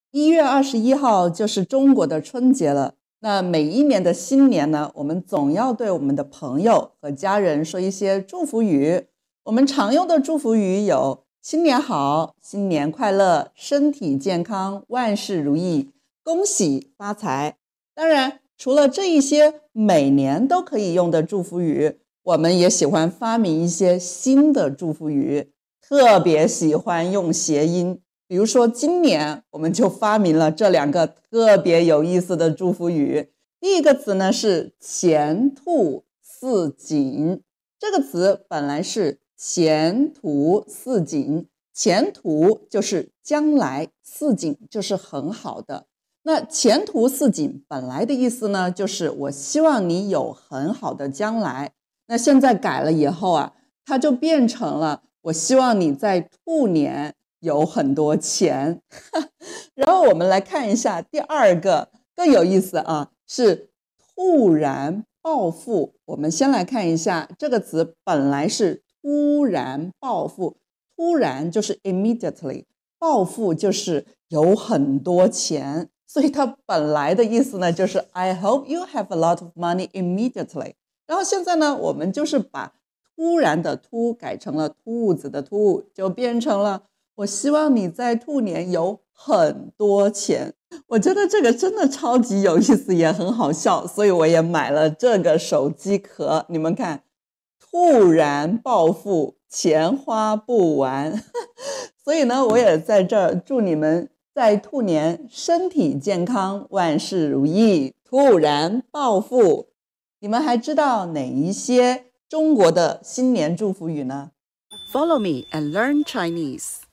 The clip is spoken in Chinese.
1月21号就是中国的春节了。那每一年的新年呢，我们总要对我们的朋友和家人说一些祝福语。我们常用的祝福语有新年好、新年快乐、身体健康、万事如意、恭喜发财。当然，除了这一些每年都可以用的祝福语，我们也喜欢发明一些新的祝福语，特别喜欢用谐音。比如说今年我们就发明了这2个特别有意思的祝福语。第一个词呢是前兔似锦，这个词本来是前途似锦，前途就是将来，似锦就是很好的。那前途似锦本来的意思呢，就是我希望你有很好的将来。那现在改了以后啊，它就变成了我希望你在兔年有很多钱。然后我们来看一下第2个更有意思啊，是突然暴富。我们先来看一下这个词本来是突然暴富，突然就是 immediately， 暴富就是有很多钱，所以它本来的意思呢就是 I hope you have a lot of money immediately。 然后现在呢我们就是把突然的突改成了兔子的兔，就变成了我希望你在兔年有很多钱。我觉得这个真的超级有意思，也很好笑，所以我也买了这个手机壳。你们看，突然暴富，钱花不完。所以呢，我也在这儿祝你们在兔年身体健康，万事如意，突然暴富。你们还知道哪一些中国的新年祝福语呢？ Follow me and learn Chinese.